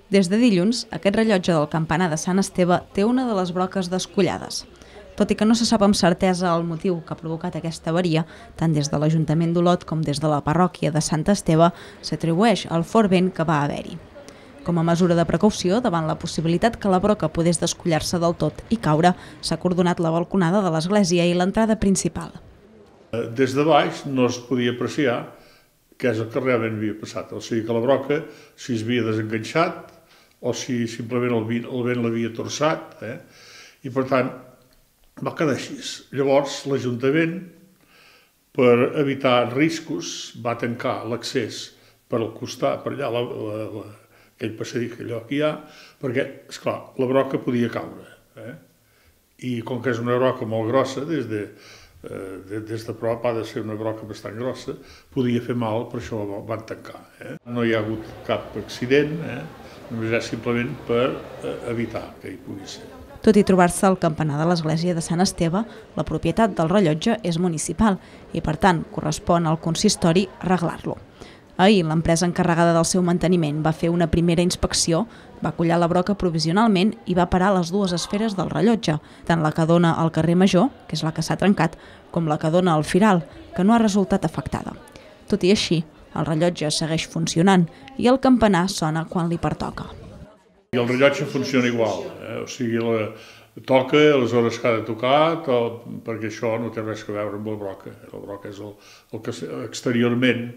Des de dilluns, aquest rellotge del campanar de Sant Esteve té una de les broques descollades. Tot i que no se sap amb certesa el motiu que ha provocat aquesta avaria, tant des de l'Ajuntament d'Olot com des de la parròquia de Sant Esteve s'atribueix al fort vent que va haver-hi. Com a mesura de precaució, davant la possibilitat que la broca podés descollar-se del tot i caure, s'ha acordonat la balconada de l'església i l'entrada principal. Des de baix no es podia apreciar què és el que realment havia passat. O sigui que la broca, si es havia desenganxat o si simplement el vent l'havia torçat, i per tant va quedar així. Llavors l'Ajuntament, per evitar riscos, va tancar l'accés per al costat, per allà, aquell passadís, allò que hi ha, perquè, esclar, la broca podia caure. I com que és una broca molt grossa, des de prop ha de ser una broca bastant grossa, podia fer mal, per això ho van tancar. No hi ha hagut cap accident, només és simplement per evitar que hi pugui ser. Tot i trobar-se al campanar de l'església de Sant Esteve, la propietat del rellotge és municipal i, per tant, correspon al consistori arreglar-lo. Ahir, l'empresa encarregada del seu manteniment va fer una primera inspecció, va collar la broca provisionalment i va parar les dues esferes del rellotge, tant la que dona al carrer Major, que és la que s'ha trencat, com la que dona al Firal, que no ha resultat afectada. Tot i així, el rellotge segueix funcionant i el campanar sona quan li pertoca. I el rellotge funciona igual, o sigui, toca a les hores que ha de tocar, perquè això no té res a veure amb la broca. La broca és el que exteriorment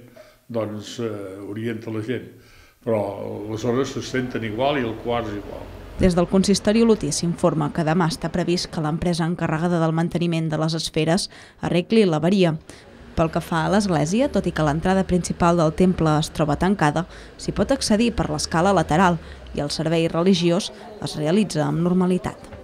orienta la gent, però les hores se senten igual i el quart és igual. Des del consistori olotí s'informa que demà està previst que l'empresa encarregada del manteniment de les esferes arregli l'avaria. Pel que fa a l'església, tot i que l'entrada principal del temple es troba tancada, s'hi pot accedir per l'escala lateral i el servei religiós es realitza amb normalitat.